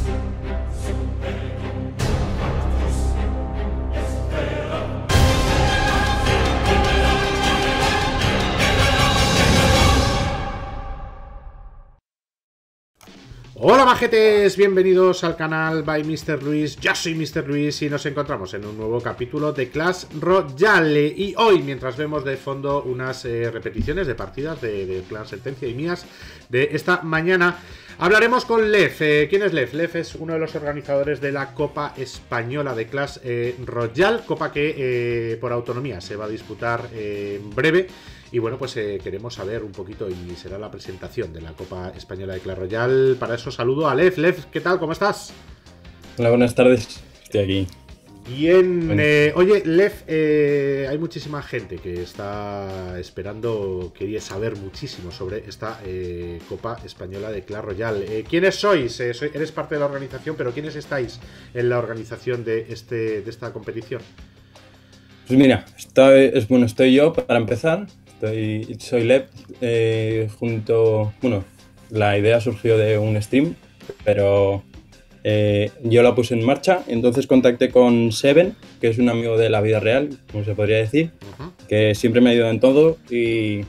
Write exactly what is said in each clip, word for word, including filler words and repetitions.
Hola majetes, bienvenidos al canal by mister Luis. Yo soy mister Luis y nos encontramos en un nuevo capítulo de Clash Royale. Y hoy, mientras vemos de fondo unas eh, repeticiones de partidas de, de Clan Sentencia y mías de esta mañana, hablaremos con Lev. Eh, ¿Quién es Lev? Lev es uno de los organizadores de la Copa Española de Clash eh, Royale, copa que eh, por autonomía se va a disputar eh, en breve. Y bueno, pues eh, queremos saber un poquito y será la presentación de la Copa Española de Clash Royale. Para eso saludo a Lev. Lev, ¿qué tal? ¿Cómo estás? Hola, buenas tardes. Estoy aquí. Bien. Bueno. Eh, oye, Lev, eh, hay muchísima gente que está esperando, quería saber muchísimo sobre esta eh, Copa Española de Clash Royale. Eh, ¿Quiénes sois? Eh, soy, eres parte de la organización, pero ¿quiénes estáis en la organización de, este, de esta competición? Pues mira, estoy, es, bueno, estoy yo para empezar. Estoy, soy Lev, eh, junto, bueno, la idea surgió de un stream, pero eh, yo la puse en marcha, entonces contacté con Seven, que es un amigo de la vida real, como se podría decir, uh-huh. que siempre me ayuda en todo y,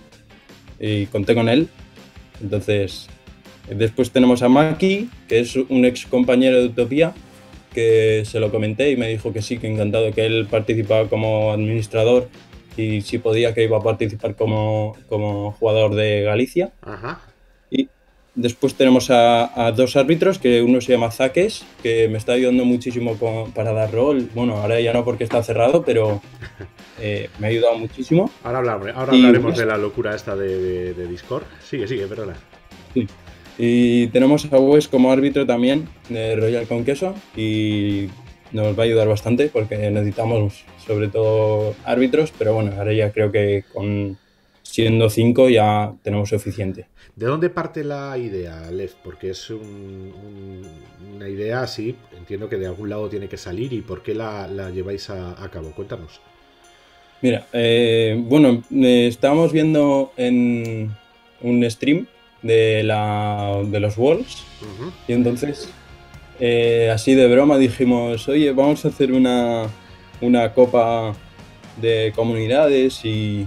y conté con él. Entonces, después tenemos a Maki, que es un ex compañero de Utopía, que se lo comenté y me dijo que sí, que encantado, que él participaba como administrador y si podía que iba a participar como, como jugador de Galicia. Ajá. Y después tenemos a, a dos árbitros, que uno se llama Zaques, que me está ayudando muchísimo con, para dar rol. Bueno, ahora ya no porque está cerrado, pero eh, me ha ayudado muchísimo. Ahora, hablamos, ahora hablaremos y, de la locura esta de, de, de Discord. Sigue, sigue, perdona. Sí. Y tenemos a Wes como árbitro también de Royal con Queso y nos va a ayudar bastante porque necesitamos sobre todo árbitros, pero bueno, ahora ya creo que con siendo cinco ya tenemos suficiente. ¿De dónde parte la idea, Lev? Porque es un, un, una idea así, entiendo que de algún lado tiene que salir. ¿Y por qué la, la lleváis a, a cabo? Cuéntanos. Mira, eh, bueno, eh, estábamos viendo en un stream de, la, de los Worlds, uh-huh. y entonces eh, así de broma dijimos, oye, vamos a hacer una, una copa de comunidades y,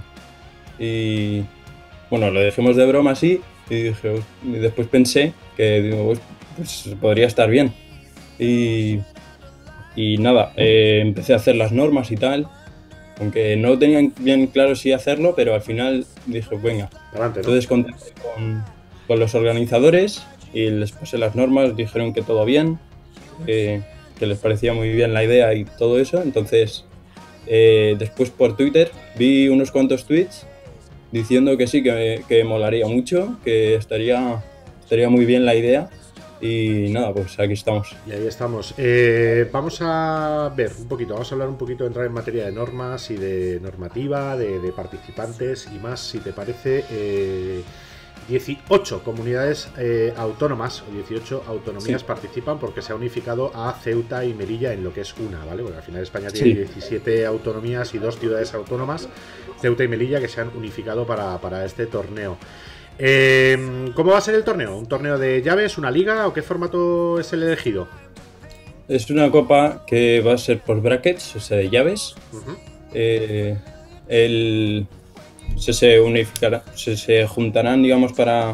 y bueno, lo dejamos de broma así y, dije, y después pensé que digo, pues, pues podría estar bien y, y nada, eh, empecé a hacer las normas y tal, aunque no tenían bien claro si hacerlo, pero al final dije, venga, adelante, ¿no? Entonces contacté con con los organizadores y les pasé las normas, dijeron que todo bien, eh, que les parecía muy bien la idea y todo eso. Entonces, eh, después por Twitter vi unos cuantos tweets diciendo que sí, que, que molaría mucho, que estaría, estaría muy bien la idea. Y nada, pues aquí estamos. Y ahí estamos. Eh, vamos a ver un poquito, vamos a hablar un poquito, entrar en materia de normas y de normativa, de, de participantes y más, si te parece. Eh, dieciocho comunidades eh, autónomas o dieciocho autonomías sí. participan porque se ha unificado a Ceuta y Melilla en lo que es una, ¿vale? Porque al final España tiene sí. diecisiete autonomías y dos ciudades autónomas, Ceuta y Melilla, que se han unificado para, para este torneo. Eh, ¿Cómo va a ser el torneo? ¿Un torneo de llaves, una liga o qué formato es el elegido? Es una copa que va a ser por brackets, o sea, de llaves. Uh-huh. eh, el... Se, se unificará, se, se juntarán, digamos, para,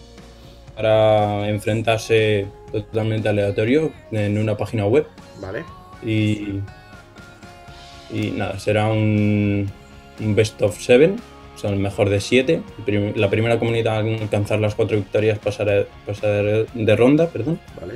para enfrentarse totalmente aleatorio en una página web. Vale. Y, y nada, será un, un best of seven, o sea, el mejor de siete. La primera comunidad a alcanzar las cuatro victorias pasará, pasará de ronda, perdón. Vale.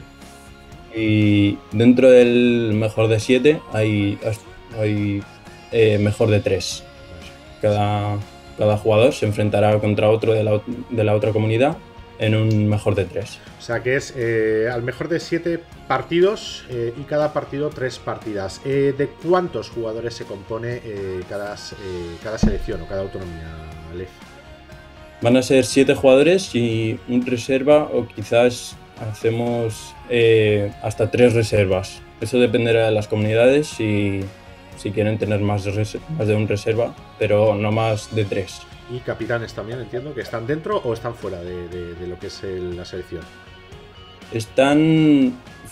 Y dentro del mejor de siete hay, hay eh, mejor de tres. Cada... Cada jugador se enfrentará contra otro de la, de la otra comunidad en un mejor de tres. O sea que es eh, al mejor de siete partidos eh, y cada partido tres partidas. Eh, ¿De cuántos jugadores se compone eh, cada, eh, cada selección o cada autonomía, Lev? Van a ser siete jugadores y un reserva, o quizás hacemos eh, hasta tres reservas. Eso dependerá de las comunidades y si quieren tener más de, más de un reserva, pero no más de tres. Y capitanes también, entiendo, que están dentro o están fuera de, de, de lo que es el, la selección. Están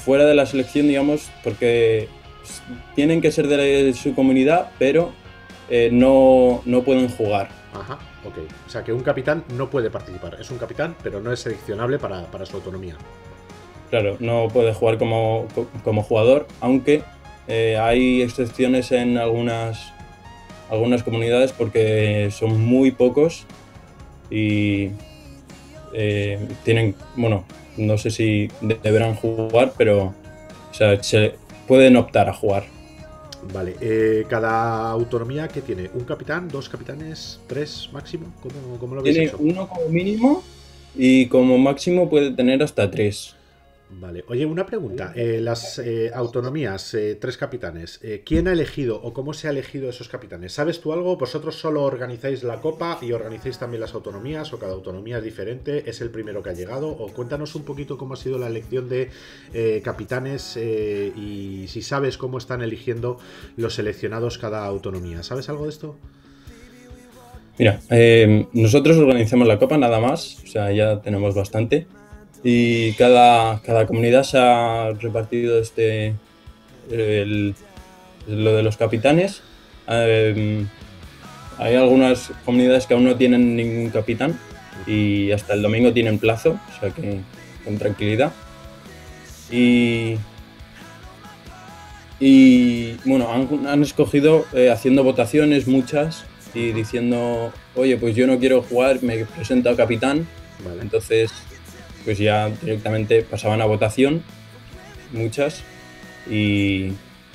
fuera de la selección, digamos, porque tienen que ser de su comunidad, pero eh, no, no pueden jugar. Ajá, ok. O sea que un capitán no puede participar. Es un capitán, pero no es seleccionable para, para su autonomía. Claro, no puede jugar como, como jugador, aunque eh, hay excepciones en algunas, algunas comunidades porque son muy pocos y eh, tienen, bueno, no sé si deberán jugar, pero o sea, se pueden optar a jugar. Vale, eh, cada autonomía que tiene un capitán, dos capitanes, tres máximo, ¿cómo, cómo lo habéis Tiene hecho? uno como mínimo y como máximo puede tener hasta tres. Vale, oye, una pregunta. Eh, las eh, autonomías, eh, tres capitanes, eh, ¿quién ha elegido o cómo se ha elegido esos capitanes? ¿Sabes tú algo? ¿Vosotros solo organizáis la copa y organizáis también las autonomías o cada autonomía es diferente? ¿Es el primero que ha llegado? O cuéntanos un poquito cómo ha sido la elección de eh, capitanes eh, y si sabes cómo están eligiendo los seleccionados cada autonomía. ¿Sabes algo de esto? Mira, eh, nosotros organizamos la copa nada más, o sea, ya tenemos bastante. Y cada, cada comunidad se ha repartido este, el, lo de los capitanes. Eh, hay algunas comunidades que aún no tienen ningún capitán y hasta el domingo tienen plazo, o sea que con tranquilidad. Y, y bueno, han, han escogido eh, haciendo votaciones muchas y diciendo, oye, pues yo no quiero jugar, me presento a capitán. Vale. Entonces, pues ya directamente pasaban a votación, muchas, y,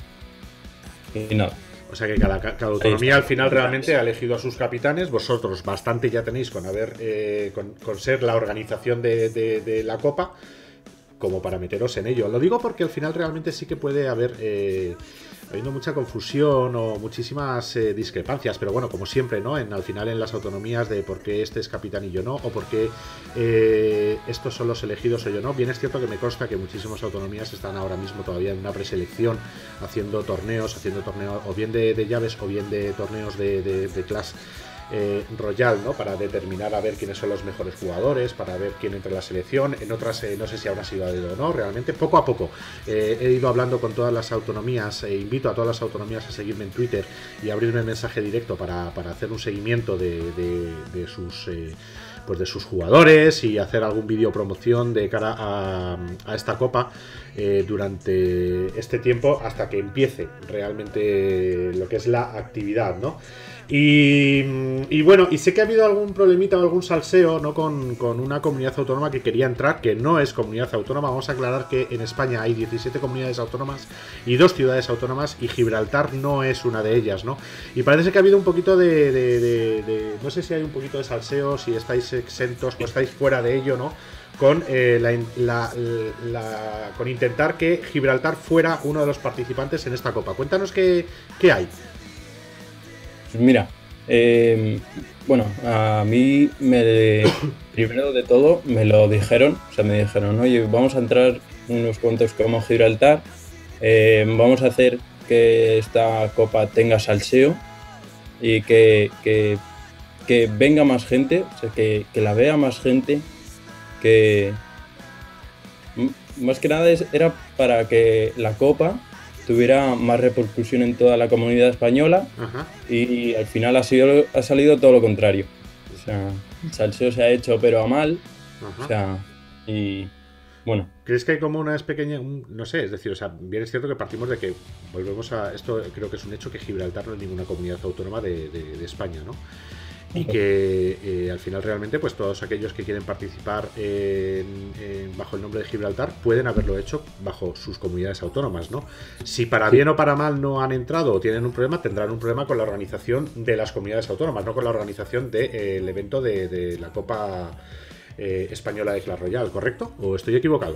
y nada. O sea que cada, cada autonomía al final realmente ha elegido a sus capitanes. Vosotros bastante ya tenéis con haber eh, con, con ser la organización de, de, de la copa como para meteros en ello. Lo digo porque al final realmente sí que puede haber eh, habiendo mucha confusión o muchísimas eh, discrepancias, pero bueno, como siempre, ¿no? En, al final en las autonomías de por qué este es capitán y yo no, o por qué eh, estos son los elegidos o yo no. Bien es cierto que me consta que muchísimas autonomías están ahora mismo todavía en una preselección, haciendo torneos, haciendo torneos o bien de, de llaves o bien de torneos de, de, de Clash Eh, Royal, ¿no? Para determinar a ver quiénes son los mejores jugadores, para ver quién entra en la selección. En otras eh, no sé si habrá sido o no, realmente poco a poco eh, he ido hablando con todas las autonomías, e invito a todas las autonomías a seguirme en Twitter y abrirme mensaje directo para, para hacer un seguimiento de, de, de sus eh, pues de sus jugadores y hacer algún vídeo promoción de cara a, a esta copa eh, durante este tiempo hasta que empiece realmente lo que es la actividad, ¿no? Y, y bueno, y sé que ha habido algún problemita o algún salseo, ¿no? Con, con una comunidad autónoma que quería entrar, que no es comunidad autónoma. Vamos a aclarar que en España hay diecisiete comunidades autónomas y dos ciudades autónomas, y Gibraltar no es una de ellas, ¿no? Y parece que ha habido un poquito de, de, de, de no sé si hay un poquito de salseo, si estáis exentos o estáis fuera de ello, ¿no? Con, eh, la, la, la, con intentar que Gibraltar fuera uno de los participantes en esta copa. Cuéntanos qué, qué hay. Pues mira, eh, bueno, a mí me, primero de todo me lo dijeron, o sea, me dijeron, oye, vamos a entrar unos cuantos como Gibraltar, eh, vamos a hacer que esta copa tenga salseo y que, que, que venga más gente, o sea, que, que la vea más gente, que más que nada es, era para que la copa tuviera más repercusión en toda la comunidad española. Ajá. Y al final ha, sido, ha salido todo lo contrario. O sea, el salseo se ha hecho pero a mal. Ajá. O sea, y bueno. ¿Crees que hay como una pequeña, un, no sé, es decir, o sea, bien es cierto que partimos de que volvemos a, esto creo que es un hecho, que Gibraltar no es ninguna comunidad autónoma de, de, de España, ¿no? Y que eh, al final realmente pues todos aquellos que quieren participar en, en, bajo el nombre de Gibraltar pueden haberlo hecho bajo sus comunidades autónomas, ¿no? Si para bien o para mal no han entrado o tienen un problema, tendrán un problema con la organización de las comunidades autónomas, no con la organización del de, eh, evento de, de la Copa eh, Española de Clash Royale, ¿correcto? ¿O estoy equivocado?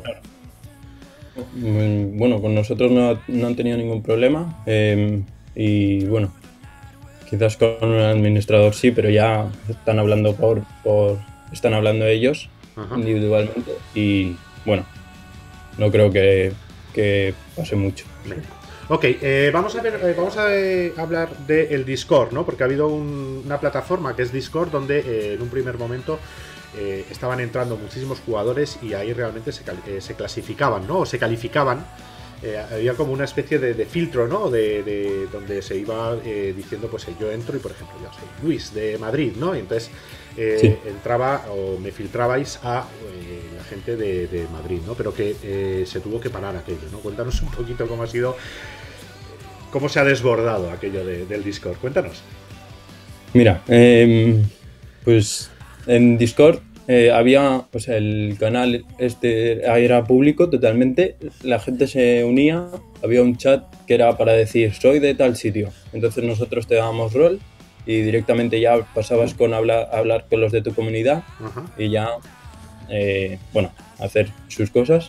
Bueno, con nosotros no, no han tenido ningún problema eh, y bueno, quizás con un administrador sí, pero ya están hablando por, por están hablando ellos. Ajá. Individualmente y bueno, no creo que, que pase mucho. Ok, eh, vamos a ver, eh, vamos a eh, hablar del Discord, ¿no? Porque ha habido un, una plataforma que es Discord donde eh, en un primer momento eh, estaban entrando muchísimos jugadores y ahí realmente se, eh, se clasificaban, ¿no? O se calificaban. Eh, había como una especie de, de filtro, ¿no? De, de donde se iba eh, diciendo, pues yo entro y, por ejemplo, yo soy Luis de Madrid, ¿no? Y entonces eh, sí. entraba o me filtrabais a eh, la gente de, de Madrid, ¿no? Pero que eh, se tuvo que parar aquello, ¿no? Cuéntanos un poquito cómo ha sido, cómo se ha desbordado aquello de, del Discord. Cuéntanos. Mira, eh, pues en Discord Eh, había, o sea, el canal este era público totalmente, la gente se unía, había un chat que era para decir soy de tal sitio, entonces nosotros te dábamos rol y directamente ya pasabas con hablar, hablar con los de tu comunidad. Ajá. Y ya, eh, bueno, hacer sus cosas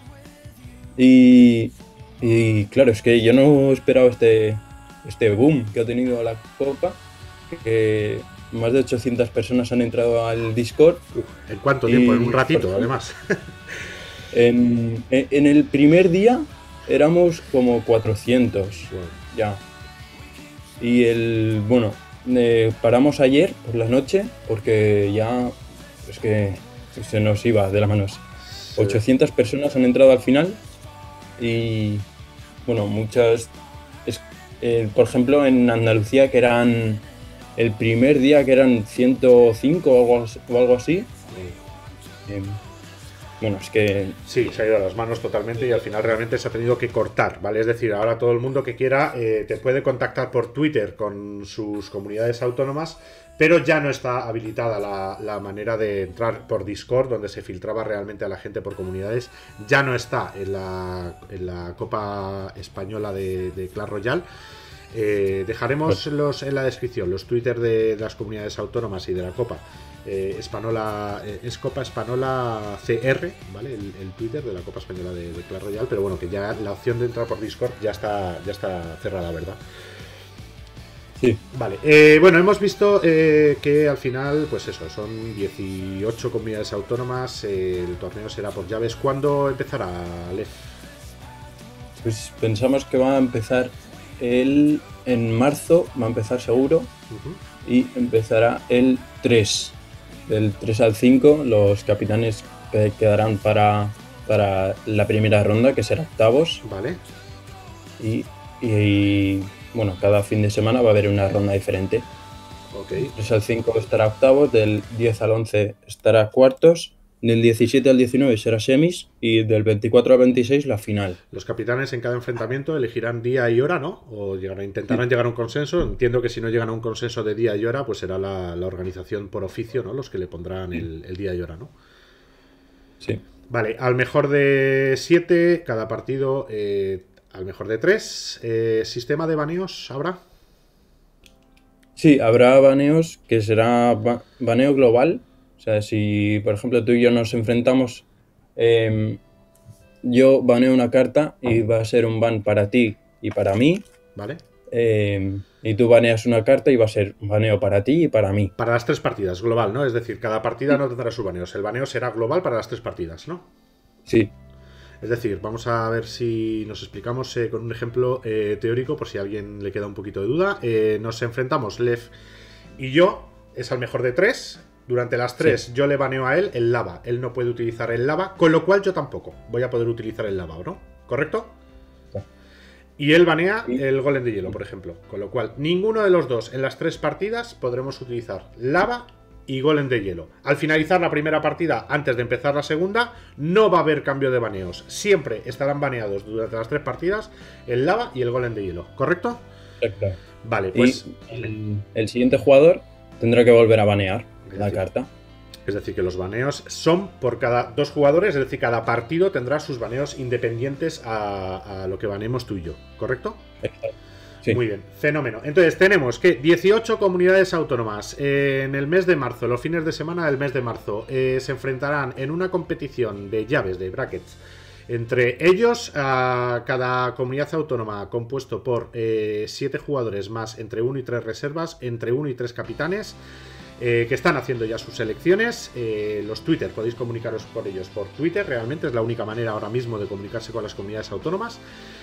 y, y claro, es que yo no esperaba este, este boom que ha tenido la Copa, que más de ochocientas personas han entrado al Discord. Uf, ¿en cuánto tiempo? En un ratito, además. En, en el primer día éramos como cuatrocientos, wow. Ya. Y el, bueno, eh, paramos ayer por la noche porque ya es que se nos iba de las manos. Sí. ochocientas personas han entrado al final y, bueno, muchas, es, eh, por ejemplo, en Andalucía que eran... El primer día que eran ciento cinco o algo, o algo así. Eh, bueno, es que... Sí, se ha ido a las manos totalmente y al final realmente se ha tenido que cortar, ¿vale? Es decir, ahora todo el mundo que quiera eh, te puede contactar por Twitter con sus comunidades autónomas, pero ya no está habilitada la, la manera de entrar por Discord, donde se filtraba realmente a la gente por comunidades. Ya no está en la, en la Copa Española de, de Clash Royale. Eh, dejaremos los, en la descripción los Twitter de, de las comunidades autónomas y de la Copa. Eh, Espanola, eh, es Copa Espanola C R, ¿vale? El, el Twitter de la Copa Española de, de Clash Royale, pero bueno, que ya la opción de entrar por Discord ya está, ya está cerrada, ¿verdad? Sí. Vale, eh, bueno, hemos visto eh, que al final, pues eso, son dieciocho comunidades autónomas, eh, el torneo será por llaves. ¿Cuándo empezará, Lef? Pues pensamos que va a empezar el, en marzo, va a empezar seguro, uh-huh. Y empezará el tres, del tres al cinco, los capitanes que quedarán para, para la primera ronda, que será octavos. Vale. Y, y, y bueno, cada fin de semana va a haber una ronda diferente. Ok. Del tres al cinco estará octavos, del diez al once estará cuartos, del diecisiete al diecinueve será semis y del veinticuatro al veintiséis la final. Los capitanes en cada enfrentamiento elegirán día y hora, ¿no? O llegarán, intentarán sí. llegar a un consenso. Entiendo que si no llegan a un consenso de día y hora, pues será la, la organización por oficio, ¿no? Los que le pondrán sí. el, el día y hora, ¿no? Sí. Vale, al mejor de siete, cada partido, eh, al mejor de tres. Eh, ¿Sistema de baneos habrá? Sí, habrá baneos que será ba baneo global. O sea, si por ejemplo tú y yo nos enfrentamos, eh, yo baneo una carta y va a ser un ban para ti y para mí. Vale. Eh, y tú baneas una carta y va a ser un baneo para ti y para mí. Para las tres partidas, global, ¿no? Es decir, cada partida no tendrá sus baneos. El baneo será global para las tres partidas, ¿no? Sí. Es decir, vamos a ver si nos explicamos eh, con un ejemplo eh, teórico, por si a alguien le queda un poquito de duda. Eh, nos enfrentamos, Lef y yo, es al mejor de tres. Durante las tres sí. yo le baneo a él el lava. Él no puede utilizar el lava, con lo cual yo tampoco voy a poder utilizar el lava, ¿no? ¿Correcto? Sí. Y él banea sí. el golem de hielo, por ejemplo. Con lo cual, ninguno de los dos en las tres partidas podremos utilizar lava y golem de hielo. Al finalizar la primera partida, antes de empezar la segunda, no va a haber cambio de baneos. Siempre estarán baneados durante las tres partidas el lava y el golem de hielo, ¿correcto? Correcto. Vale, pues... Y el, el siguiente jugador tendrá que volver a banear la carta. Es decir, que los baneos son por cada dos jugadores, es decir, cada partido tendrá sus baneos independientes a, a lo que baneemos tú y yo, ¿correcto? Sí. Muy bien, fenómeno. Entonces tenemos que dieciocho comunidades autónomas eh, en el mes de marzo, los fines de semana del mes de marzo, eh, se enfrentarán en una competición de llaves, de brackets. Entre ellos, a cada comunidad autónoma compuesto por eh, siete jugadores más entre uno y tres reservas, entre uno y tres capitanes. Eh, que están haciendo ya sus selecciones. Eh, los Twitter, podéis comunicaros con ellos por Twitter, realmente es la única manera ahora mismo de comunicarse con las comunidades autónomas.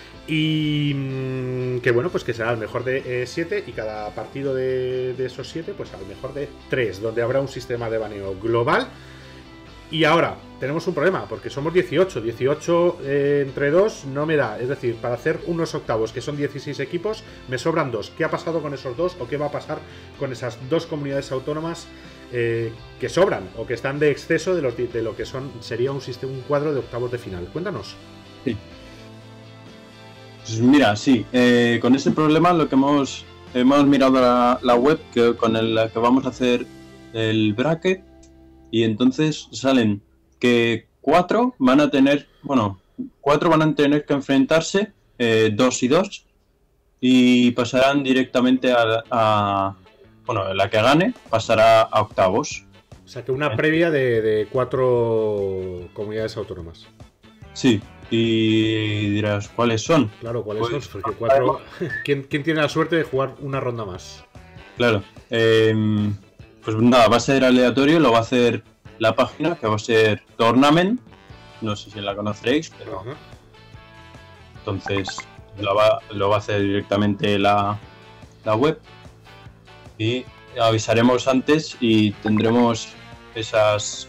Y mmm, que bueno, pues que será el mejor de siete eh, y cada partido de, de esos siete, pues al mejor de tres, donde habrá un sistema de baneo global Y ahora, tenemos un problema, porque somos dieciocho. dieciocho eh, entre dos no me da. Es decir, para hacer unos octavos, que son dieciséis equipos, me sobran dos. ¿Qué ha pasado con esos dos? ¿O qué va a pasar con esas dos comunidades autónomas eh, que sobran? O que están de exceso de, los, de lo que son sería un, sistema, un cuadro de octavos de final. Cuéntanos. Sí. Pues mira, sí. Eh, con ese problema lo que hemos... Hemos mirado la, la web que, con el, la que vamos a hacer el bracket y entonces salen que cuatro van a tener, bueno, cuatro van a tener que enfrentarse, eh, dos y dos, y pasarán directamente a, a, bueno, la que gane pasará a octavos. O sea que una previa de, de cuatro comunidades autónomas. Sí. Y dirás, ¿cuáles son? Claro, ¿cuáles pues, son? Porque cuatro... ¿Quién, ¿Quién tiene la suerte de jugar una ronda más? Claro. Eh, pues nada, va a ser aleatorio, lo va a hacer la página, que va a ser Tournament. No sé si la conoceréis, pero... Ajá. Entonces, lo va, lo va a hacer directamente la, la web. Y avisaremos antes y tendremos esas...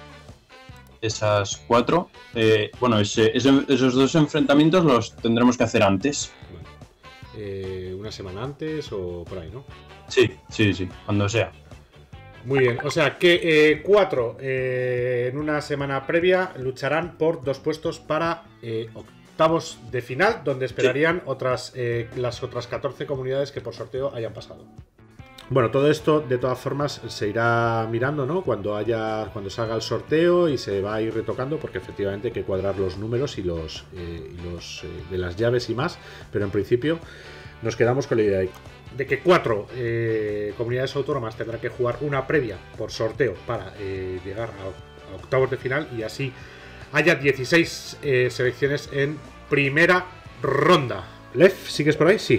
esas cuatro, eh, bueno, ese, ese, esos dos enfrentamientos los tendremos que hacer antes. Bueno, eh, ¿una semana antes o por ahí, no? Sí, sí, sí, cuando sea. Muy bien, o sea que eh, cuatro eh, en una semana previa lucharán por dos puestos para eh, octavos de final, donde esperarían sí. otras eh, las otras catorce comunidades que por sorteo hayan pasado. Bueno, todo esto de todas formas se irá mirando, ¿no? Cuando haya, cuando salga el sorteo y se va a ir retocando, porque efectivamente hay que cuadrar los números y los, eh, y los eh, de las llaves y más, pero en principio nos quedamos con la idea de que cuatro eh, comunidades autónomas tendrán que jugar una previa por sorteo para eh, llegar a, a octavos de final y así haya dieciséis eh, selecciones en primera ronda. Lef, ¿sigues por ahí? Sí.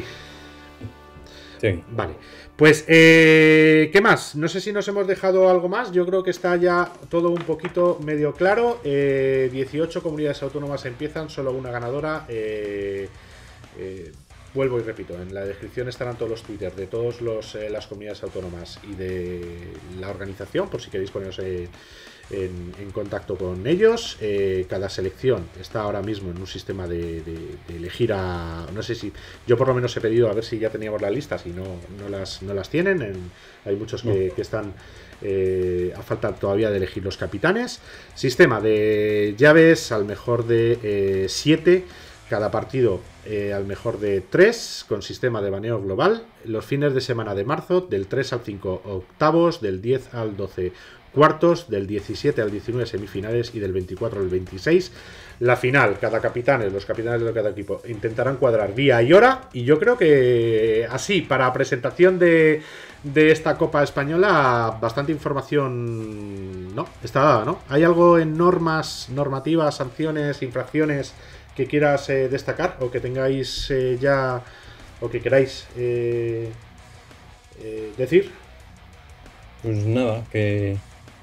Sí. Vale. Pues, eh, ¿qué más? No sé si nos hemos dejado algo más. Yo creo que está ya todo un poquito medio claro. Eh, dieciocho comunidades autónomas empiezan, solo una ganadora. Eh, eh, vuelvo y repito, en la descripción estarán todos los twitters de todas eh, las comunidades autónomas y de la organización, por si queréis poneros eh, en, en contacto con ellos. Eh, cada selección está ahora mismo en un sistema de, de, de elegir a... No sé si... Yo por lo menos he pedido a ver si ya teníamos las listas y no, no, las, no las tienen. En, hay muchos que, que están... Eh, a falta todavía de elegir los capitanes. Sistema de llaves al mejor de siete. Eh, cada partido eh, al mejor de tres, con sistema de baneo global. Los fines de semana de marzo, del tres al cinco octavos, del diez al doce cuartos, del diecisiete al diecinueve semifinales y del veinticuatro al veintiséis la final. Cada capitán, los capitanes de cada equipo intentarán cuadrar día y hora, y yo creo que así, para presentación de, de esta Copa Española, bastante información no está dada, ¿no? ¿Hay algo en normas, normativas, sanciones, infracciones que quieras eh, destacar o que tengáis eh, ya o que queráis eh, eh, decir? Pues nada, que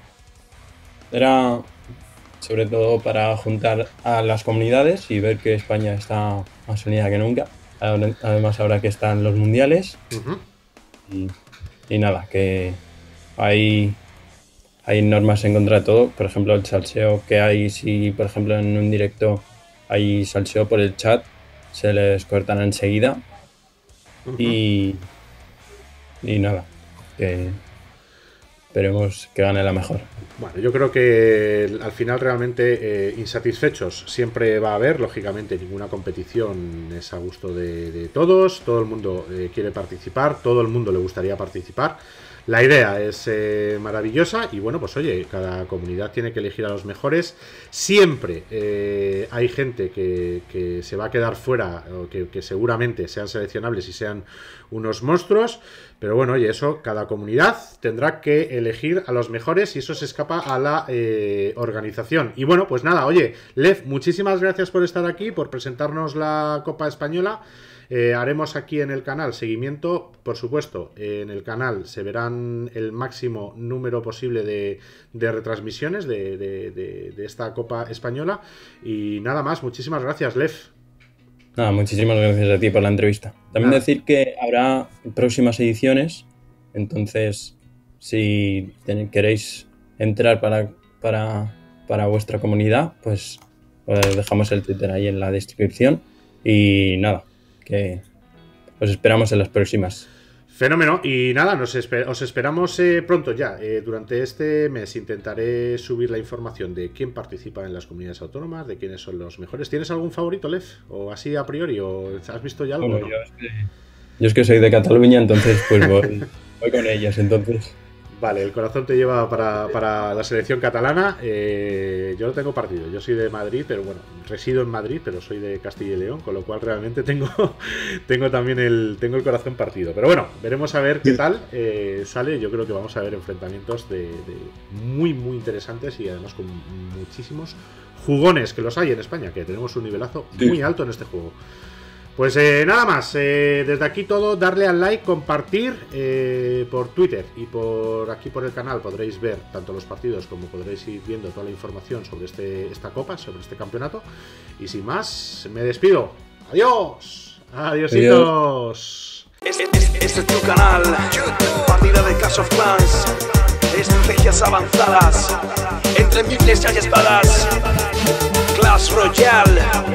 era sobre todo para juntar a las comunidades y ver que España está más unida que nunca. Además, ahora que están los mundiales. Uh-huh. y, y nada, que hay, hay normas en contra de todo. Por ejemplo, el salseo que hay, si por ejemplo en un directo hay salseo por el chat, se les cortan enseguida. Uh-huh. y, y nada, que esperemos que gane la mejor. Bueno, yo creo que al final realmente eh, insatisfechos siempre va a haber. Lógicamente ninguna competición es a gusto de, de todos. Todo el mundo eh, quiere participar, todo el mundo le gustaría participar. La idea es eh, maravillosa y bueno, pues oye, cada comunidad tiene que elegir a los mejores. Siempre eh, hay gente que, que se va a quedar fuera o que, que seguramente sean seleccionables y sean unos monstruos. Pero bueno, oye, eso, cada comunidad tendrá que elegir a los mejores y eso se escapa a la eh, organización. Y bueno, pues nada, oye, Lev, muchísimas gracias por estar aquí, por presentarnos la Copa Española. Eh, haremos aquí en el canal seguimiento, por supuesto, eh, en el canal se verán el máximo número posible de, de retransmisiones de, de, de, de esta Copa Española. Y nada más, muchísimas gracias, Lev. Nada, muchísimas gracias a ti por la entrevista. También nada. Decir que habrá próximas ediciones, entonces si ten, queréis entrar para, para para vuestra comunidad, pues os dejamos el Twitter ahí en la descripción. Y nada, que os esperamos en las próximas. Fenómeno, y nada, nos esper os esperamos eh, pronto ya. Eh, durante este mes intentaré subir la información de quién participa en las comunidades autónomas, de quiénes son los mejores. ¿Tienes algún favorito, Lev? ¿O así a priori? ¿O has visto ya algo? Bueno, ¿no? yo, es que, yo es que soy de Cataluña, entonces pues voy, voy con ellos, entonces... Vale, el corazón te lleva para, para la selección catalana. Eh, yo no tengo partido, yo soy de Madrid, pero bueno, resido en Madrid, pero soy de Castilla y León, con lo cual realmente tengo, tengo también el, tengo el corazón partido. Pero bueno, veremos a ver qué tal eh, sale. Yo creo que vamos a ver enfrentamientos de, de muy, muy interesantes y además con muchísimos jugones, que los hay en España, que tenemos un nivelazo muy alto en este juego. Pues eh, nada más, eh, desde aquí todo, darle al like, compartir eh, por Twitter y por aquí por el canal podréis ver tanto los partidos como podréis ir viendo toda la información sobre este, esta copa, sobre este campeonato. Y sin más, me despido. ¡Adiós! ¡Adiositos! Este, este, este es tu canal, partida de Clash of Clans, estrategias avanzadas, entre miles y espadas, Clash Royale.